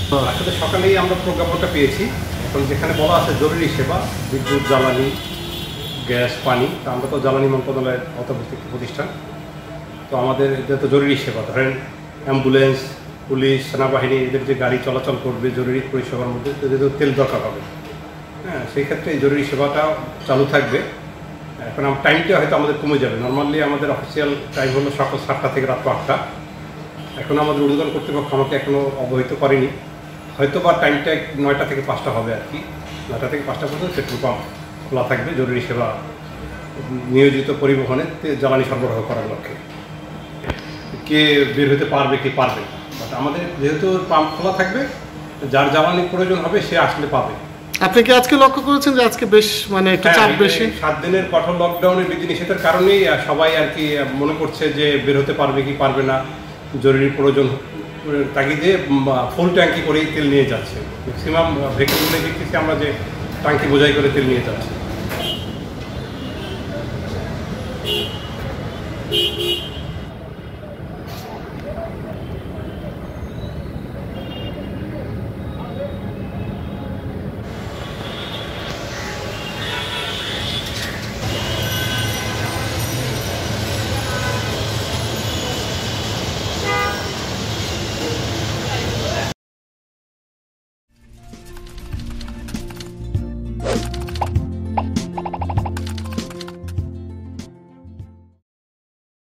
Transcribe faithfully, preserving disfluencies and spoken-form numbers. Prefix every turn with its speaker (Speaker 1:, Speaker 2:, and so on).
Speaker 1: আসলে সকালেই আমরা প্রজ্ঞাপনটা পেয়েছি। এখন যেখানে বলা আছে জরুরি সেবা, বিদ্যুৎ, জ্বালানি, গ্যাস, পানি, তা আমরা তো জ্বালানি মন্ত্রণালয়ের আওতাভুক্ত একটি প্রতিষ্ঠান। তো আমাদের এটা তো জরুরি সেবা, ধরেন অ্যাম্বুলেন্স, পুলিশ, সেনাবাহিনী এদের যে গাড়ি চলাচল করবে জরুরি পরিষেবার মধ্যে, এদের তো তেল দরকার হবে। হ্যাঁ, সেই ক্ষেত্রে এই জরুরি সেবাটা চালু থাকবে। এখন টাইমটা হয়তো আমাদের কমে যাবে। নর্মালি আমাদের অফিসিয়াল টাইম হলো সকাল সাতটা থেকে রাত আটটা। এখন আমাদের ঊর্ধ্বতন কর্তৃপক্ষ আমাকে এখনও অবহিত করেনি, হয়তো বা টাইমটা নয়টা থেকে পাঁচটা হবে আর কি। নয়টা থেকে পাঁচটা পর্যন্ত পেট্রোল পাম্প খোলা থাকবে জরুরি সেবা নিয়োজিত পরিবহনে জ্বালানি সরবরাহ করার লক্ষ্যে। কে বের হতে পারবে কি পারবে না, বাট আমাদের যেহেতু পাম্প খোলা থাকবে, যার জ্বালানি প্রয়োজন হবে সে আসলে পাবে।
Speaker 2: আপনি কি আজকে লক্ষ্য করেছেন যে আজকে বেশ মানে একটু চাপ বেশি?
Speaker 1: সাত দিনের কঠোর লকডাউনের বিধিনিষেধের কারণেই সবাই আর কি মনে করছে যে বের হতে পারবে কি পারবে না, জরুরি প্রয়োজন তাগিদে ফুল ট্যাঙ্কি করেই তেল নিয়ে যাচ্ছে। ম্যাক্সিমাম ভেহিকলগুলো দেখতেছি আমরা যে ট্যাঙ্কি বোঝাই করে তেল নিয়ে যাচ্ছে।